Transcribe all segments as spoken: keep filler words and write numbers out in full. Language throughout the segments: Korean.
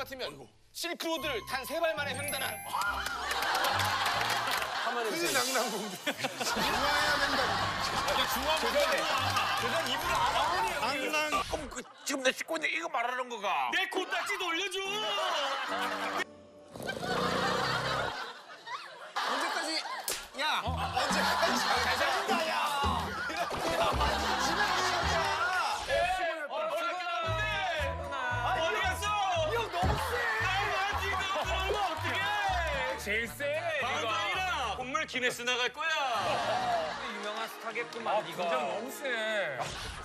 같으면 실크로드를 단 세 발 만에 횡단한 그 낭낭공주. 중화해야 된다. 조선에 조선 이불을 알아. 낭낭. 그럼 그, 지금 내 씻고 있는데 이거 말하는 거가? 내 코딱지도 올려줘. 언제까지? 야. 언제까지 잘 살린다 야. 어디 갔어? 이 형 너무 세. 나만 지금 들어오면 어떡해? 제일 세. 방송이라 본물 기네스 나갈 거야. 유명한 스타겠구만. 아, 이거. 굉장히 너무 세.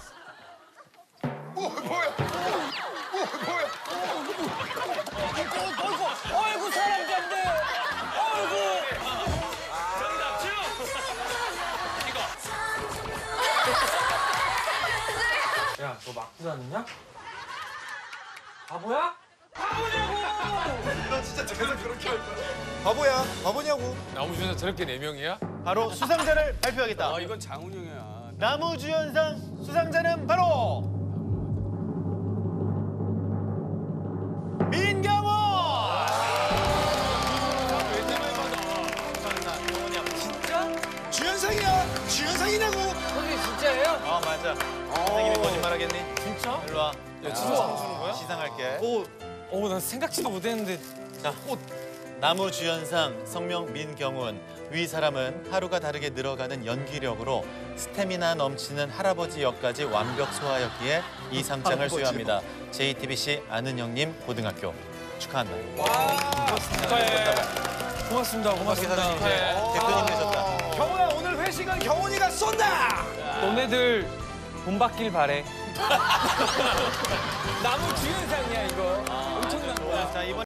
오 뭐야? 오 뭐야? 어이구 사람 잡네. 어이구. 정답 쭉. 이거. 야, 너 막고 다녔냐? 바보야? 바보냐고! 너 진짜 계속 그렇게 할 거야. 바보야? 바보냐고? 나무주연상 저렇게 네 명이야? 바로 수상자를 발표하겠다. 아 이건 장훈영이야. 나무주연상 수상자는 바로 민경훈! 진짜? 주연상이야. 주연상이라고. 형이 진짜예요? 어 맞아. 선생님이 거짓말하겠니? 진짜? 일로 와. 야, 진짜 상 주는 거야? 시상할게. 오, 오, 나 생각지도 못했는데. 자, 나무주연상 성명 민경훈. 위 사람은 하루가 다르게 늘어가는 연기력으로 스태미나 넘치는 할아버지 역까지 완벽 소화였기에 이 상장을 수여합니다. 제이티비씨 아는 형님 고등학교 축하한다. 축하해. 고맙습니다. 고맙습니다. 대표님 되셨다. 경훈아 오늘 회식은 경훈이가 쏜다. 너네들 돈 받길 바래. 나무 주연상이야 이거.